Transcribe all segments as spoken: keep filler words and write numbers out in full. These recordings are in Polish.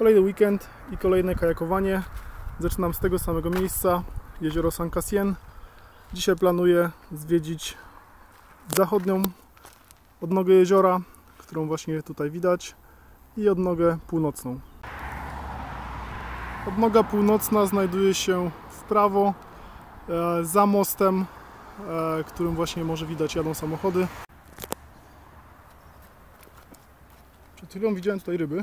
Kolejny weekend i kolejne kajakowanie. Zaczynam z tego samego miejsca, jezioro San Cassien. Dzisiaj planuję zwiedzić zachodnią odnogę jeziora, którą właśnie tutaj widać, i odnogę północną. Odnoga północna znajduje się w prawo, e, za mostem, e, którym właśnie może widać jadą samochody. Przed chwilą widziałem tutaj ryby.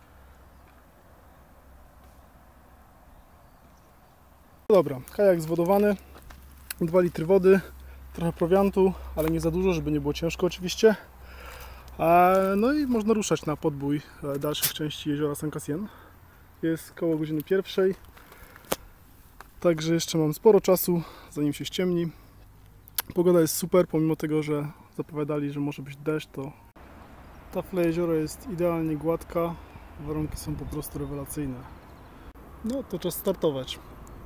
Dobra, kajak zwodowany, dwa litry wody, trochę prowiantu, ale nie za dużo, żeby nie było ciężko oczywiście. No i można ruszać na podbój dalszych części jeziora San Cassien. Jest koło godziny pierwszej, także jeszcze mam sporo czasu, zanim się ściemni. Pogoda jest super, pomimo tego, że zapowiadali, że może być deszcz, to tafla jeziora jest idealnie gładka, warunki są po prostu rewelacyjne. No to czas startować.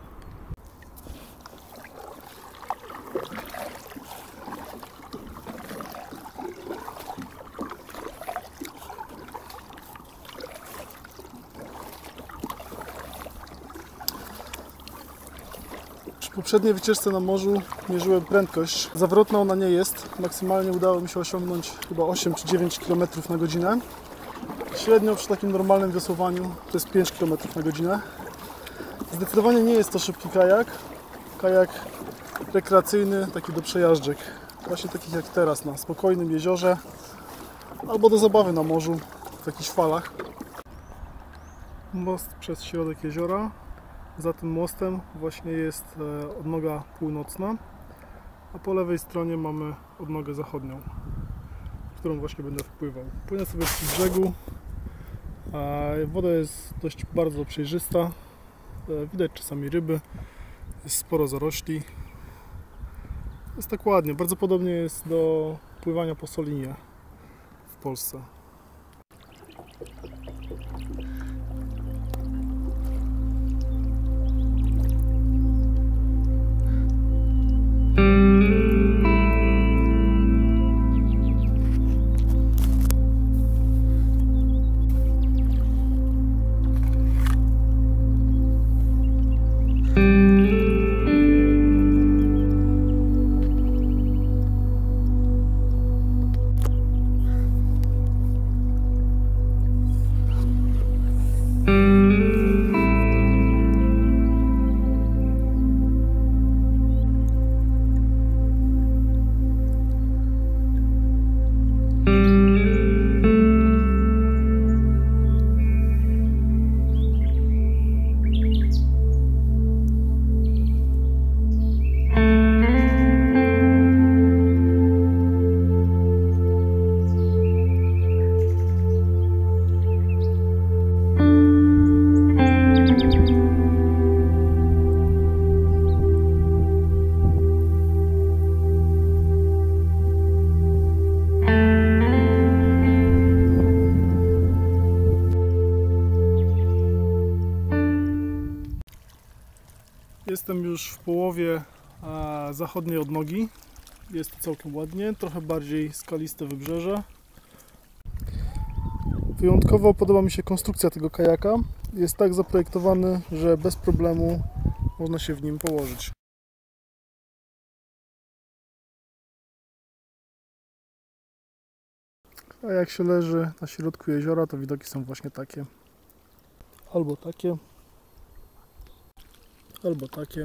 W poprzedniej wycieczce na morzu mierzyłem prędkość. Zawrotna ona nie jest. Maksymalnie udało mi się osiągnąć chyba osiem czy dziewięć kilometrów na godzinę. Średnio przy takim normalnym wiosłowaniu to jest pięć kilometrów na godzinę. Zdecydowanie nie jest to szybki kajak. Kajak rekreacyjny, taki do przejażdżek. Właśnie takich jak teraz, na spokojnym jeziorze albo do zabawy na morzu w jakichś falach. Most przez środek jeziora. Za tym mostem właśnie jest odnoga północna, a po lewej stronie mamy odnogę zachodnią, w którą właśnie będę wpływał. Płynę sobie z brzegu, woda jest dość bardzo przejrzysta, widać czasami ryby, jest sporo zarośli. Jest tak ładnie, bardzo podobnie jest do pływania po Solinie w Polsce. Jestem już w połowie zachodniej odnogi. Jest to całkiem ładnie, trochę bardziej skaliste wybrzeże. Wyjątkowo podoba mi się konstrukcja tego kajaka. Jest tak zaprojektowany, że bez problemu można się w nim położyć. A jak się leży na środku jeziora, to widoki są właśnie takie. Albo takie. Albo takie.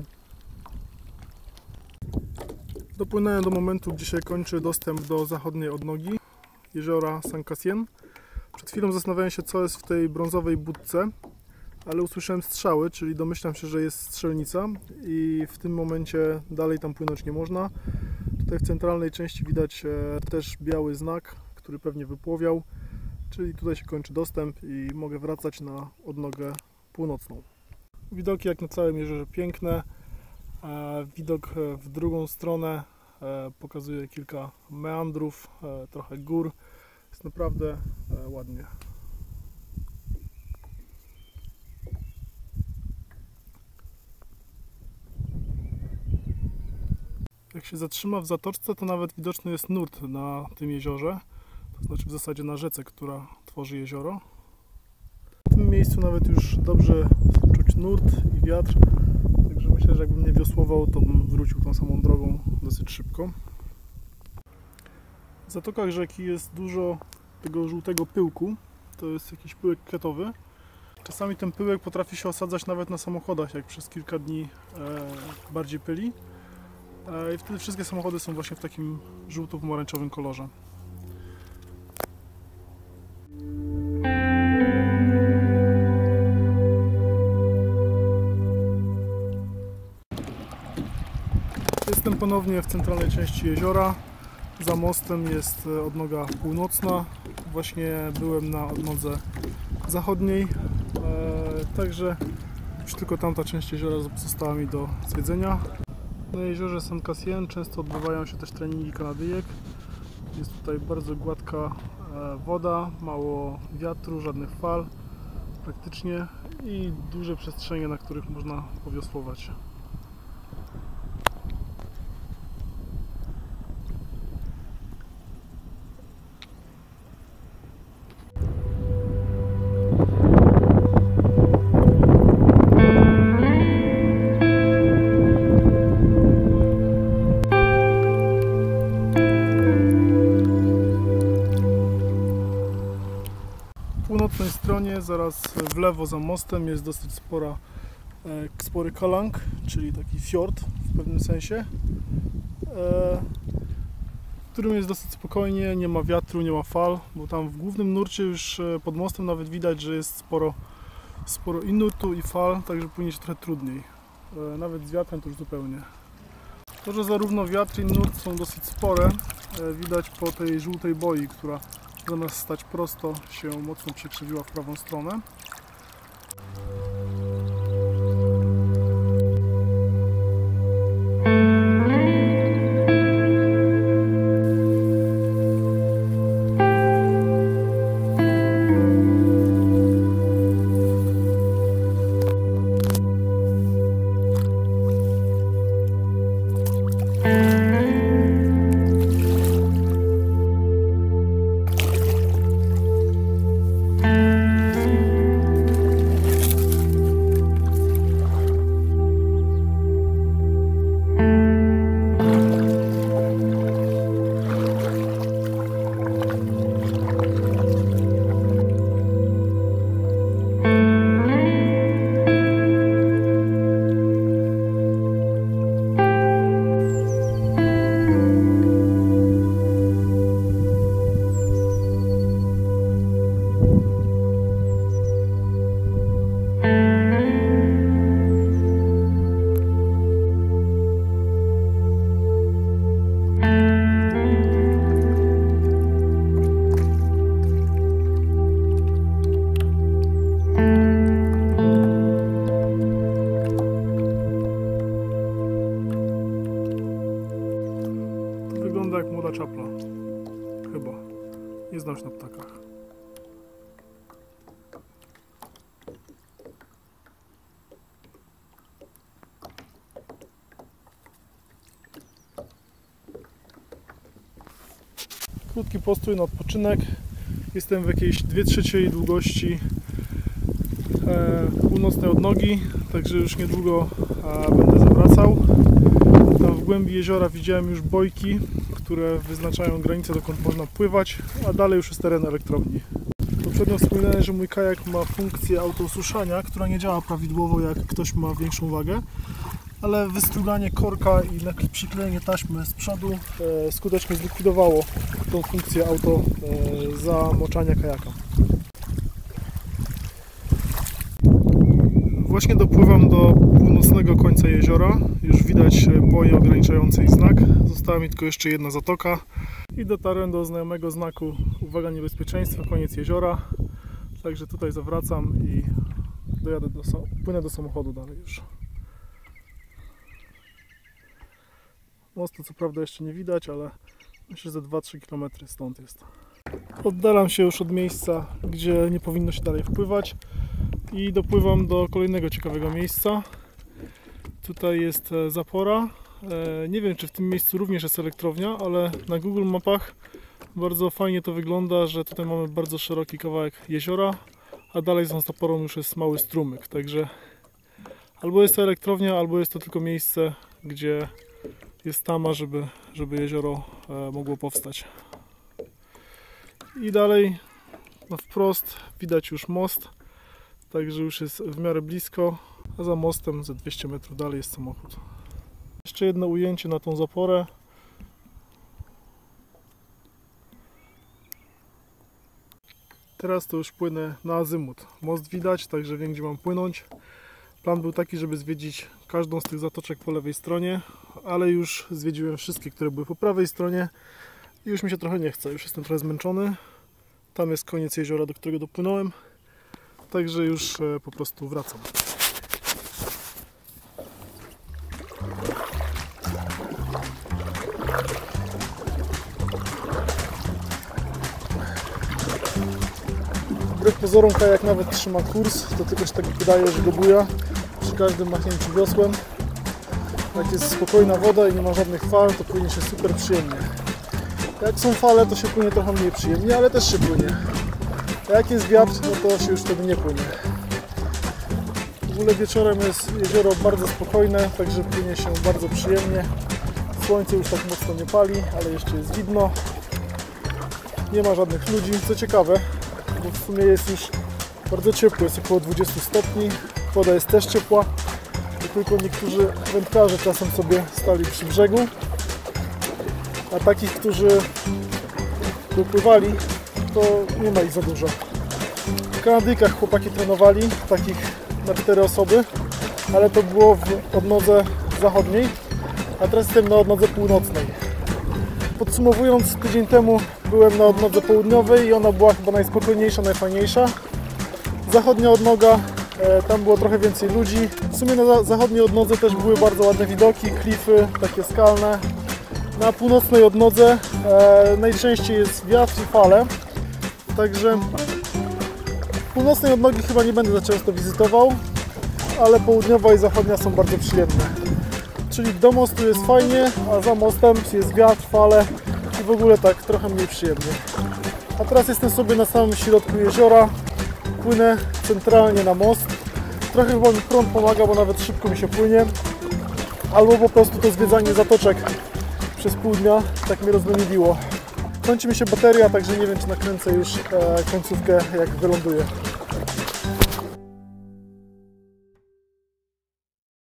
Dopłynąłem do momentu, gdzie się kończy dostęp do zachodniej odnogi jeziora San Cassien. Przed chwilą zastanawiałem się, co jest w tej brązowej budce, ale usłyszałem strzały, czyli domyślam się, że jest strzelnica i w tym momencie dalej tam płynąć nie można. Tutaj w centralnej części widać też biały znak, który pewnie wypłowiał, czyli tutaj się kończy dostęp i mogę wracać na odnogę północną. Widoki jak na całym jeziorze piękne. Widok w drugą stronę pokazuje kilka meandrów, trochę gór. Jest naprawdę ładnie. Jak się zatrzyma w zatoczce, to nawet widoczny jest nurt na tym jeziorze. To znaczy w zasadzie na rzece, która tworzy jezioro. tym miejscu nawet już dobrze czuć nurt i wiatr, także myślę, że jakbym nie wiosłował, to bym wrócił tą samą drogą dosyć szybko. W zatokach rzeki jest dużo tego żółtego pyłku, to jest jakiś pyłek kwiatowy. Czasami ten pyłek potrafi się osadzać nawet na samochodach, jak przez kilka dni e, bardziej pyli. E, I wtedy wszystkie samochody są właśnie w takim żółto-pomarańczowym kolorze. Jestem ponownie w centralnej części jeziora. Za mostem jest odnoga północna. Właśnie byłem na odnodze zachodniej. E, także już tylko tamta część jeziora została mi do zwiedzenia. Na jeziorze Saint-Cassien często odbywają się też treningi kanadyjek. Jest tutaj bardzo gładka e, woda, mało wiatru, żadnych fal praktycznie i duże przestrzenie, na których można powiosłować. Po północnej stronie, zaraz w lewo za mostem, jest dosyć spora, spory kalang, czyli taki fiord w pewnym sensie, w którym jest dosyć spokojnie, nie ma wiatru, nie ma fal, bo tam w głównym nurcie już pod mostem nawet widać, że jest sporo, sporo i nurtu i fal, także płynie się trochę trudniej, nawet z wiatrem to już zupełnie. To, że zarówno wiatr i nurt są dosyć spore, widać po tej żółtej boi, która zamiast stać prosto się mocno przekrzywiła w prawą stronę. Wygląda jak młoda czapla. Chyba. Nie znam się na ptakach. Krótki postój na odpoczynek. Jestem w jakiejś dwie trzecie długości e, północnej odnogi, także już niedługo e, będę zawracał. Tam w głębi jeziora widziałem już bojki, które wyznaczają granicę, dokąd można pływać, a dalej już jest teren elektrowni. Poprzednio wspominałem, że mój kajak ma funkcję autosuszania, która nie działa prawidłowo, jak ktoś ma większą wagę, ale wystruganie korka i przyklejenie taśmy z przodu e, skutecznie zlikwidowało tą funkcję auto e, zamoczania kajaka. Właśnie dopływam do północnego końca jeziora. Już widać boje ograniczające i znak. Została mi tylko jeszcze jedna zatoka. I dotarłem do znajomego znaku uwaga niebezpieczeństwa, koniec jeziora. Także tutaj zawracam i dojadę do, płynę do samochodu dalej już. Mostu co prawda jeszcze nie widać, ale myślę, że dwa trzy kilometry stąd jest. Oddalam się już od miejsca, gdzie nie powinno się dalej wpływać i dopływam do kolejnego ciekawego miejsca. Tutaj jest zapora. Nie wiem, czy w tym miejscu również jest elektrownia, ale na Google Mapach bardzo fajnie to wygląda, że tutaj mamy bardzo szeroki kawałek jeziora, a dalej za zaporą już jest mały strumyk, także albo jest to elektrownia, albo jest to tylko miejsce, gdzie jest tama, żeby, żeby jezioro mogło powstać. I dalej no wprost widać już most, także już jest w miarę blisko, a za mostem ze dwieście metrów dalej jest samochód. Jeszcze jedno ujęcie na tą zaporę. Teraz to już płynę na azymut. Most widać, także wiem, gdzie mam płynąć. Plan był taki, żeby zwiedzić każdą z tych zatoczek po lewej stronie, ale już zwiedziłem wszystkie, które były po prawej stronie i już mi się trochę nie chce, już jestem trochę zmęczony. Tam jest koniec jeziora, do którego dopłynąłem, także już po prostu wracam. Wbrew pozorom kajak nawet trzyma kurs, to tylko się tak wydaje, że go buja przy każdym machnięciu wiosłem. Jak jest spokojna woda i nie ma żadnych fal, to płynie się super przyjemnie. Jak są fale, to się płynie trochę mniej przyjemnie, ale też się płynie. A jak jest wiatr, no to się już wtedy nie płynie. W ogóle wieczorem jest jezioro bardzo spokojne, także płynie się bardzo przyjemnie. Słońce już tak mocno nie pali, ale jeszcze jest widno. Nie ma żadnych ludzi, co ciekawe, bo w sumie jest już bardzo ciepło, jest około dwadzieścia stopni. Woda jest też ciepła, tylko niektórzy wędkarze czasem sobie stali przy brzegu, a takich, którzy dopływali, to nie ma ich za dużo. W Kanadyjkach chłopaki trenowali, takich na cztery osoby, ale to było w odnodze zachodniej, a teraz jestem na odnodze północnej. Podsumowując, tydzień temu byłem na odnodze południowej i ona była chyba najspokojniejsza, najfajniejsza. Zachodnia odnoga, e, tam było trochę więcej ludzi. W sumie na zachodniej odnodze też były bardzo ładne widoki, klify takie skalne. Na północnej odnodze e, najczęściej jest wiatr i fale, także północnej odnogi chyba nie będę za często wizytował, ale południowa i zachodnia są bardzo przyjemne. Czyli do mostu jest fajnie, a za mostem jest wiatr, fale i w ogóle tak trochę mniej przyjemnie. A teraz jestem sobie na samym środku jeziora, płynę centralnie na most. Trochę chyba mi prąd pomaga, bo nawet szybko mi się płynie. Albo po prostu to zwiedzanie zatoczek przez pół dnia tak mnie rozleniwiło. Kończy mi się bateria, także nie wiem, czy nakręcę już e, końcówkę, jak wyląduję.